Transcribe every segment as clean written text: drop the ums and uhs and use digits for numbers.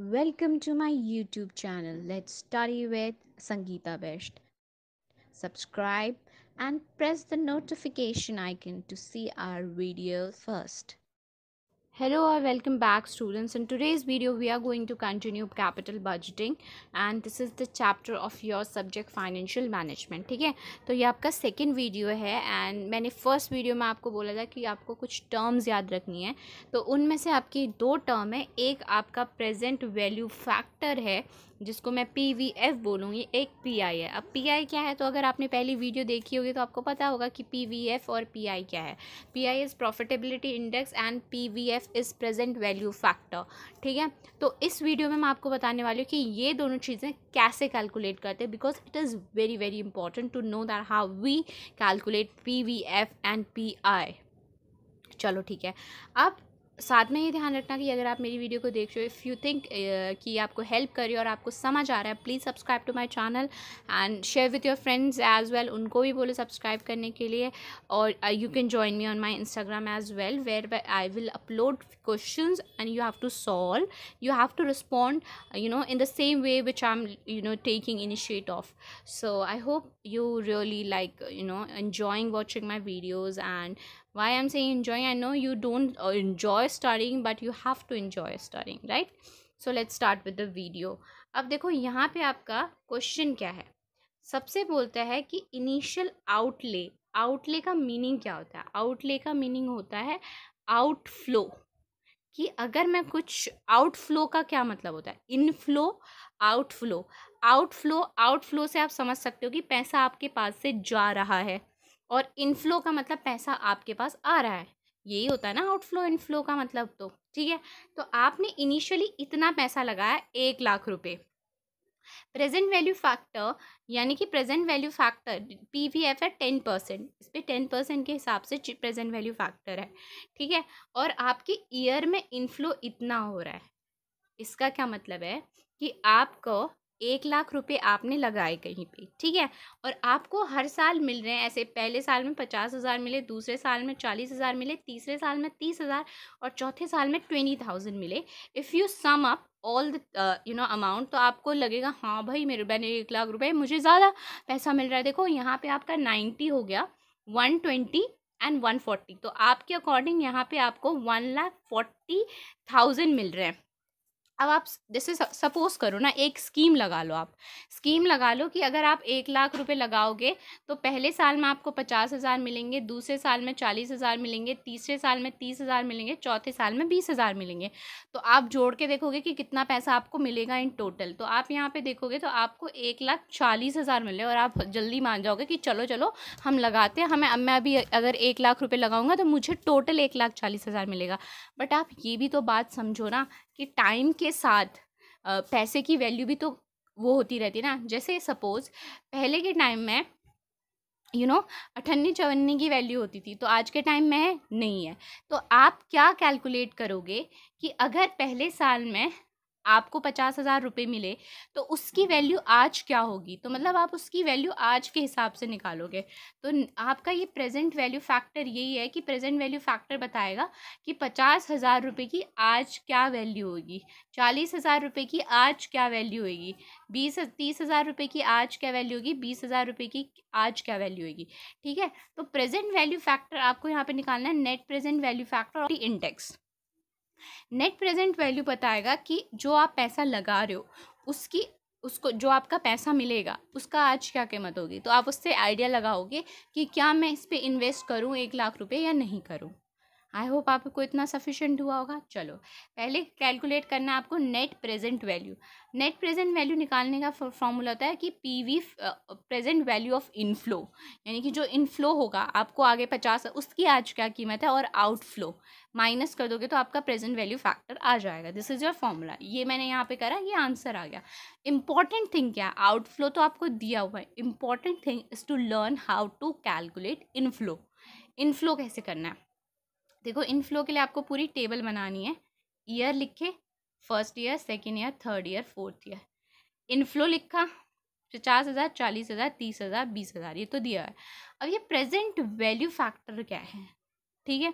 Welcome to my YouTube channel. Let's study with Sangeeta Bisht. Subscribe and press the notification icon to see our videos first. Hello or welcome back students. In today's video we are going to continue capital budgeting and this is the chapter of your subject financial management. ठीक है, तो ये आपका second video है and मैंने first video में आपको बोला था कि आपको कुछ टर्म्स याद रखनी है, तो उनमें से आपकी दो टर्म है, एक आपका प्रेजेंट वैल्यू फैक्टर है जिसको मैं PVF बोलूँगी, एक PI है। अब PI क्या है, तो अगर आपने पहली वीडियो देखी होगी तो आपको पता होगा कि PVF और PI क्या है। PI is profitability index and PVF is present value factor. ठीक है, तो इस वीडियो में मैं आपको बताने वाली हूँ कि ये दोनों चीज़ें कैसे कैलकुलेट करते हैं, because it is very very important to know that how we calculate PVF and PI। चलो ठीक है, अब साथ में ये ध्यान रखना कि अगर आप मेरी वीडियो को देख रहे हो, इफ़ यू थिंक कि आपको हेल्प कर रही है और आपको समझ आ रहा है, please subscribe to my channel and share with your friends as well. उनको भी बोले सब्सक्राइब करने के लिए, और you can join me on my Instagram as well where I will upload questions and you have to solve, you have to respond in the same way which I'm taking initiate of. So I hope you really like enjoying watching my videos. And why I'm saying enjoying, I know you don't enjoy studying, but you have to enjoy studying, right? So let's start with the video. अब देखो यहाँ पे आपका question क्या है। सबसे बोलता है कि इनिशियल आउटले, आउटले का मीनिंग क्या होता है। आउटले का मीनिंग होता है आउटफ्लो, कि अगर मैं कुछ आउटफ्लो का क्या मतलब होता है, इनफ्लो आउटफ्लो। आउटफ्लो, आउटफ्लो से आप समझ सकते हो कि पैसा आपके पास से जा रहा है, और इनफ्लो का मतलब पैसा आपके पास आ रहा है। यही होता है ना आउटफ्लो इनफ्लो का मतलब। तो ठीक है, तो आपने इनिशियली इतना पैसा लगाया 1,00,000 रुपये। प्रेजेंट वैल्यू फैक्टर यानी कि प्रेजेंट वैल्यू फैक्टर PVF है 10%, इस पर 10% के हिसाब से प्रेजेंट वैल्यू फैक्टर है। ठीक है, और आपके ईयर में इनफ्लो इतना हो रहा है, इसका क्या मतलब है कि आपको 1,00,000 रुपये आपने लगाए कहीं पे, ठीक है, और आपको हर साल मिल रहे हैं ऐसे। पहले साल में 50,000 मिले, दूसरे साल में 40,000 मिले, तीसरे साल में 30,000 और चौथे साल में 20,000 मिले। If you sum up all the amount, तो आपको लगेगा हाँ भाई मैंने 1,00,000 रुपये, मुझे ज़्यादा पैसा मिल रहा है। देखो यहाँ पे आपका 90 हो गया, 120 एंड 140, तो आपके अकॉर्डिंग यहाँ पे आपको 1,40,000 मिल रहे हैं। अब आप जैसे सपोज करो ना, एक स्कीम लगा लो, आप स्कीम लगा लो कि अगर आप 1,00,000 रुपये लगाओगे तो पहले साल में आपको 50,000 मिलेंगे, दूसरे साल में 40,000 मिलेंगे, तीसरे साल में 30,000 मिलेंगे, चौथे साल में 20,000 मिलेंगे। तो आप जोड़ के देखोगे कि कितना पैसा आपको मिलेगा इन टोटल। तो आप यहाँ पे देखोगे तो आपको 1,40,000 मिले, और आप जल्दी मान जाओगे कि चलो चलो हम लगाते हैं, मैं अभी अगर 1,00,000 रुपये लगाऊंगा तो मुझे टोटल 1,40,000 मिलेगा। बट आप ये भी तो बात समझो ना कि टाइम के साथ पैसे की वैल्यू भी तो वो होती रहती है ना। जैसे सपोज पहले के टाइम में 58-54 की वैल्यू होती थी, तो आज के टाइम में नहीं है। तो आप क्या कैलकुलेट करोगे कि अगर पहले साल में आपको 50,000 रुपये मिले तो उसकी वैल्यू आज क्या होगी, तो मतलब आप उसकी वैल्यू आज के हिसाब से निकालोगे। तो आपका ये प्रेजेंट वैल्यू फैक्टर यही है कि प्रेजेंट वैल्यू फैक्टर बताएगा कि 50,000 रुपये की आज क्या वैल्यू होगी, 40,000 रुपये की आज क्या वैल्यू होगी, 30,000 रुपये की आज क्या वैल्यू होगी, 20,000 रुपये की आज क्या वैल्यू होगी। ठीक है, तो प्रेजेंट वैल्यू फैक्टर आपको यहाँ पे निकालना है, नेट प्रेजेंट वैल्यू फैक्टर और इंडेक्स। नेट प्रेजेंट वैल्यू बताएगा कि जो आप पैसा लगा रहे हो उसको जो आपका पैसा मिलेगा उसका आज क्या कीमत होगी। तो आप उससे आइडिया लगाओगे कि क्या मैं इस पे इन्वेस्ट करूं 1,00,000 रुपये या नहीं करूं। आई होप आपको इतना सफिशिएंट हुआ होगा। चलो पहले कैलकुलेट करना है आपको net present value. Net present value निकालने का फॉर्मूला होता है कि PV present value of inflow, यानी कि जो इनफ्लो होगा आपको आगे 50 उसकी आज क्या कीमत है, और आउटफ्लो माइनस कर दोगे तो आपका प्रेजेंट वैल्यू फैक्टर आ जाएगा। This is your formula. ये मैंने यहाँ पे करा, ये आंसर आ गया। इंपॉर्टेंट थिंग क्या है, आउटफ्लो तो आपको दिया हुआ है, important thing is to learn how to calculate inflow. Inflow कैसे करना है, देखो इनफ्लो के लिए आपको पूरी टेबल बनानी है। ईयर लिखे, first year, second year, third year, fourth year. Inflow लिखा 50,000, 40,000, 30,000, 20,000, ये तो दिया है। अब ये प्रेजेंट वैल्यू फैक्टर क्या है, ठीक है,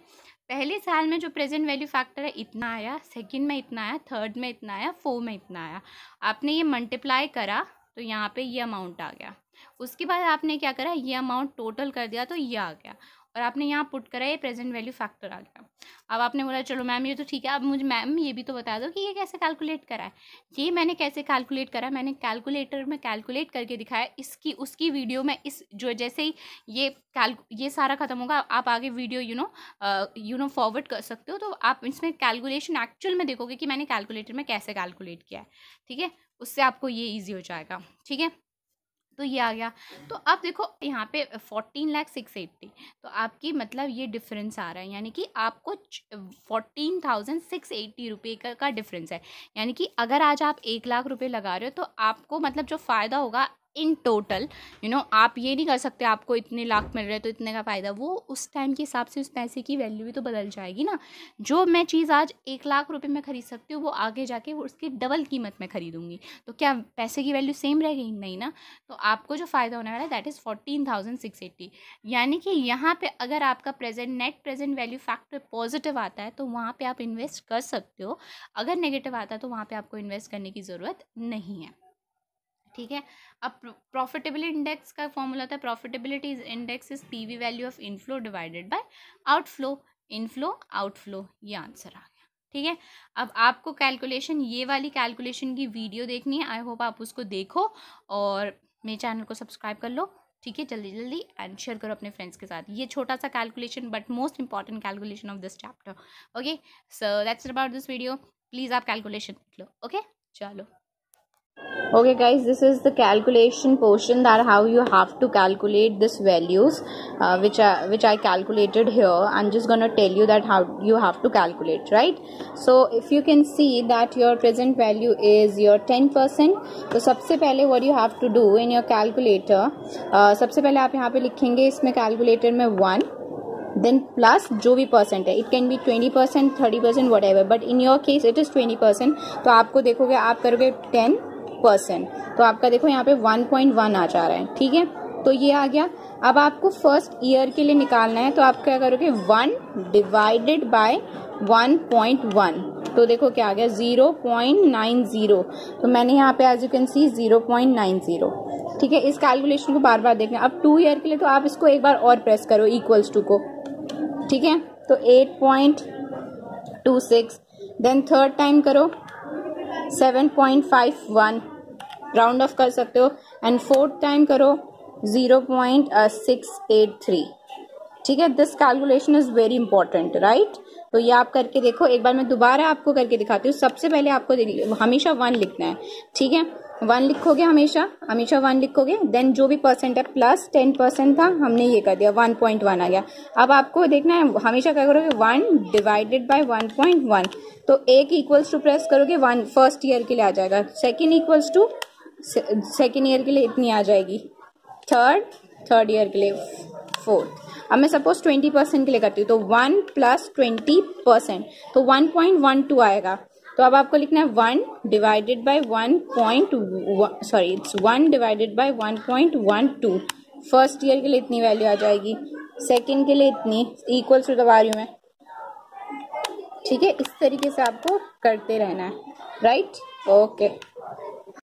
पहले साल में जो प्रेजेंट वैल्यू फैक्टर है इतना आया, सेकंड में इतना आया, थर्ड में इतना आया, फोर्थ में इतना आया। आपने ये मल्टीप्लाई करा तो यहाँ पे ये अमाउंट आ गया। उसके बाद आपने क्या करा, ये अमाउंट टोटल कर दिया तो ये आ गया, और आपने यहाँ पुट करा ये प्रेजेंट वैल्यू फैक्टर आ गया। अब आपने बोला चलो मैम ये तो ठीक है, अब मुझे मैम ये भी तो बता दो कि ये कैसे कैलकुलेट करा है। ये मैंने कैसे कैलकुलेट करा, मैंने कैलकुलेटर में कैलकुलेट करके दिखाया। इसकी उसकी वीडियो में इस जो जैसे ही ये सारा खत्म होगा, आप आगे वीडियो यू नो फॉरवर्ड कर सकते हो, तो आप इसमें कैलकुलेशन एक्चुअल में देखोगे कि मैंने कैलकुलेटर में कैसे कैलकुलेट किया है। ठीक है, उससे आपको ये ईजी हो जाएगा। ठीक है, तो ये आ गया। तो अब देखो यहाँ पे 14,680, तो आपकी मतलब ये डिफरेंस आ रहा है, यानी कि आपको 14,680 रुपये का डिफरेंस है। यानी कि अगर आज आप 1 लाख रुपए लगा रहे हो तो आपको मतलब जो फ़ायदा होगा इन टोटल, आप ये नहीं कर सकते आपको इतने लाख मिल रहे हैं तो इतने का फ़ायदा, वो उस टाइम के हिसाब से उस पैसे की वैल्यू भी तो बदल जाएगी ना। जो मैं चीज़ आज 1 लाख रुपए में ख़रीद सकती हूँ वो आगे जाके उसकी डबल कीमत में ख़रीदूँगी, तो क्या पैसे की वैल्यू सेम रहेगी? नहीं ना। तो आपको जो फ़ायदा होने वाला है दैट इज़ 14,680। यानी कि यहाँ पे अगर आपका net present value factor positive आता है तो वहाँ पे आप इन्वेस्ट कर सकते हो, अगर नेगेटिव आता है तो वहाँ पे आपको इन्वेस्ट करने की ज़रूरत नहीं है। ठीक है, अब प्रॉफिटेबिलिटी इंडेक्स का फॉर्मूला था, profitability index is PV value of inflow divided by outflow. Inflow outflow, ये आंसर आ गया। ठीक है, अब आपको कैलकुलेशन, ये वाली कैलकुलेशन की वीडियो देखनी है, आई होप आप उसको देखो और मेरे चैनल को सब्सक्राइब कर लो। ठीक है, जल्दी जल्दी एंड शेयर करो अपने फ्रेंड्स के साथ। ये छोटा सा calculation but most important calculation of this chapter. Okay, so that's about this video. Please आप कैलकुलेशन देख लो। ओके, चलो। Okay guys, this is the calculation portion, that how you have to calculate this values which I calculated here. I'm just gonna tell you that how you have to calculate, right? So if you can see that your present value is your 10%, तो सबसे पहले what you have to do in your calculator, सबसे पहले आप यहाँ पे लिखेंगे इसमें कैलकुलेटर में 1, देन प्लस जो भी परसेंट है, it can be 20%, 30%, whatever, but in your case it is 20%। तो आपको देखोगे आप करोगे 10%, तो आपका देखो यहाँ पे 1.1 आ जा रहा है। ठीक है, तो ये आ गया। अब आपको फर्स्ट ईयर के लिए निकालना है, तो आप क्या करोगे 1 डिवाइडेड बाय 1.1, तो देखो क्या आ गया 0.90। तो मैंने यहाँ पे एज यू कैन सी 0.90। ठीक है, इस कैलकुलेशन को बार बार देखना। अब 2 ईयर के लिए तो आप इसको एक बार और प्रेस करो इक्वल्स टू को। ठीक है, तो 8.26, देन थर्ड टाइम करो 7.51, राउंड ऑफ कर सकते हो, एंड फोर्थ टाइम करो 0.683। ठीक है, this calculation is very important, right? तो ये आप करके देखो। एक बार मैं दोबारा आपको करके दिखाती हूँ। सबसे पहले आपको हमेशा 1 लिखना है। ठीक है, 1 लिखोगे, हमेशा 1 लिखोगे, देन जो भी परसेंट है प्लस 10% था, हमने ये कर दिया 1.1 आ गया। अब आपको देखना है हमेशा क्या करोगे 1 डिवाइडेड बाय 1.1, तो एक इक्वल्स टू प्रेस करोगे 1 फर्स्ट ईयर के लिए आ जाएगा, second equals to second year के लिए इतनी आ जाएगी, थर्ड ईयर के लिए 4। अब मैं सपोज 20% के लिए करती हूँ, तो 1 + 20%, तो 1.12 आएगा। तो अब आपको लिखना है 1 divided by 1 divided by 1.12। First year के लिए इतनी वैल्यू आ जाएगी, सेकेंड के लिए इतनी, इक्वल्स टू दबा रही हूँ मैं। ठीक है, इस तरीके से आपको करते रहना है, राइट? ओके।